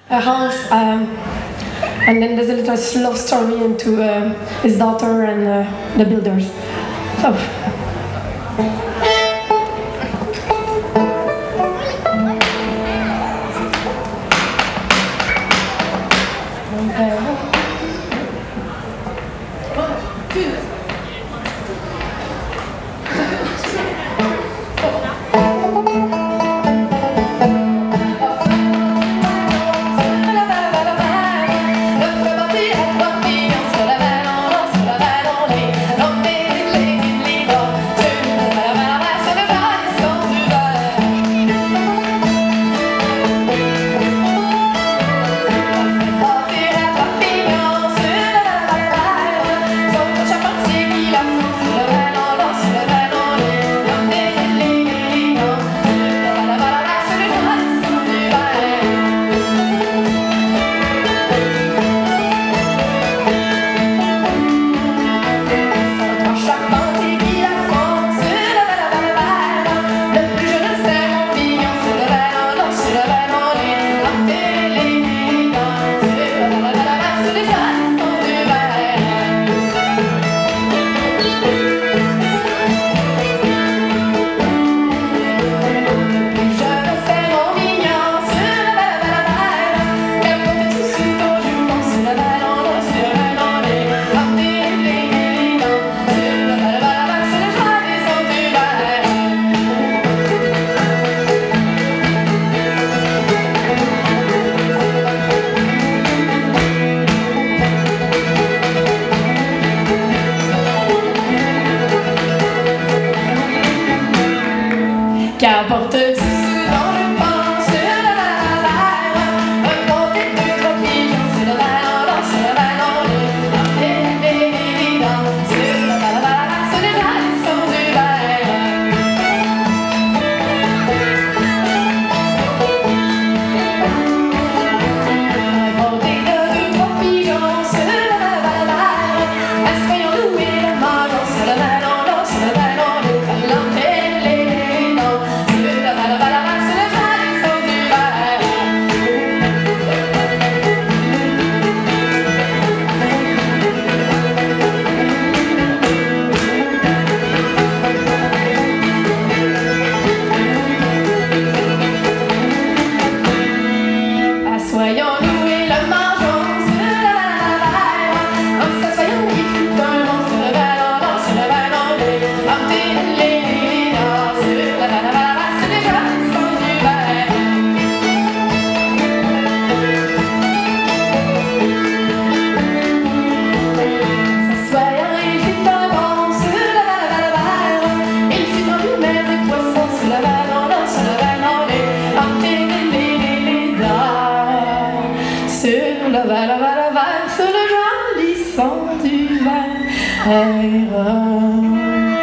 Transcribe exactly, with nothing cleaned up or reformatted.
a house, um, and then there's a little love story into uh, his daughter and uh, the builders. So. Qu'importe ce dont je pense, la la la la, un compte et deux, trois pigeons, c'est la la la, c'est la la la, les les les dents, c'est la la la la, c'est les raisons du verre. Un compte et deux, trois pigeons, c'est la la la la, espérons-nous et le mangeons, c'est la la la, c'est la la la, Soyons-nous et le mangeons, c'est la la la la, en s'assoyant il fut un long, c'est la la la, c'est la la la, en les les dents, c'est la la la la, c'est les raisons du verre. S'assoyant il fut un long, c'est la la la la, il fut un peu mer et poisson, c'est la la la, c'est la la la, en les les dents. Sur le verre, le verre, le verre, sur le joli son du verre.